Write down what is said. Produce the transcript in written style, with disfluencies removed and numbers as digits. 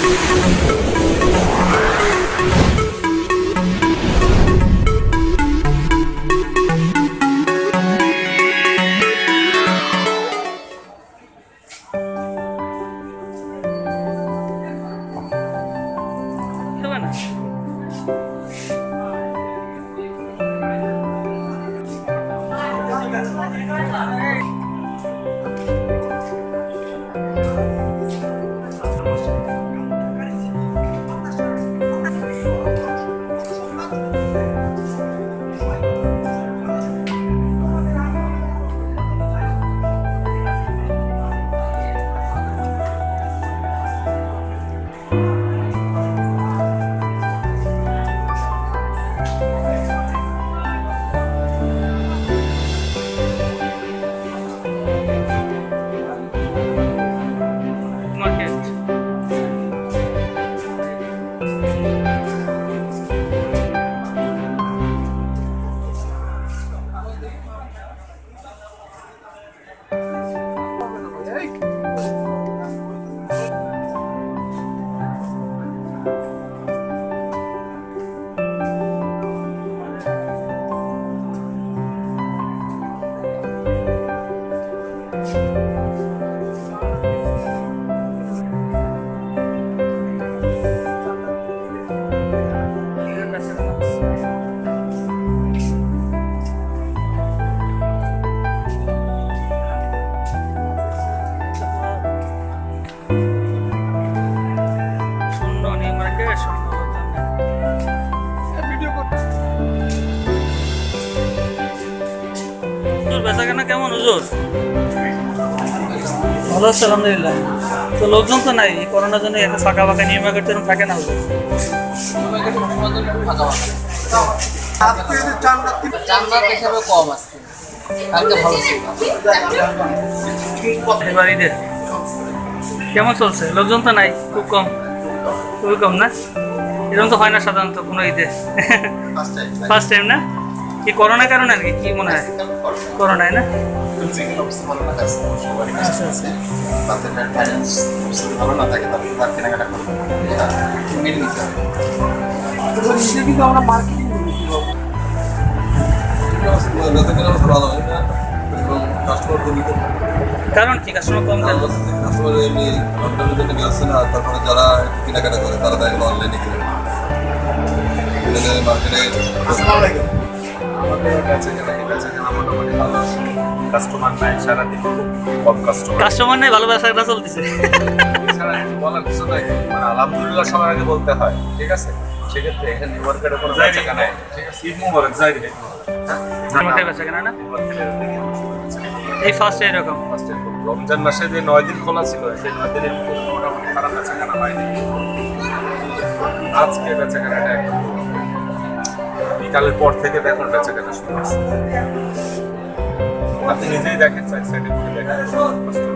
কেমন হুজুর? ভালো আছে আলহামদুলিল্লাহ। তো লোকজন তো নাই করোনার জন্য একটা ফাঁকা ফাঁকা নিয়ম করতে থাকে না হুজুর? এবার ঈদের কেমন চলছে? লোকজন তো নাই, খুব কম, খুবই কম না? এরকম তো হয় না সাধারণত কোনো ঈদে। ফার্স্ট টাইম না? কি করোনার কারণে আর কি মনে হয়? করোনায় না? কারণ কি কাস্টমার কম? কাস্টমার এমনি লকডাউনের জন্য গেছে না, তারপরে যারা কেনাকাটা করে তারা দেখা গেলো অনলাইনে কিনে মার্কেটে। কাস্টমার নাই সারাদিন, খুব কম কাস্টমার নাই, ভালো ব্যবসাটা চলতেছে। বলার কিছু নাই, মানে আলহামদুলিল্লাহ সবার আগে বলতে হয়, ঠিক আছে? সেক্ষেত্রে এখানে নিউ মার্কেটে কোনো বেচাকেনা নাই, ঠিক আছে? ঈদ মোবারক যাই রে, বেচাকেনা না এই ফার্স্ট এরকম। রমজান মাসে যে 9 দিন খোলা ছিল, সেই 9 দিনের মোটামুটি খারাপ বেচাকেনা হয়নি। আজকে বেচাকেনাটা একদম বিকালের পর থেকে এখন বেচাকেনা শুরু হচ্ছে। আপনি নিজেই দেখেন, সাইডে দেখেন।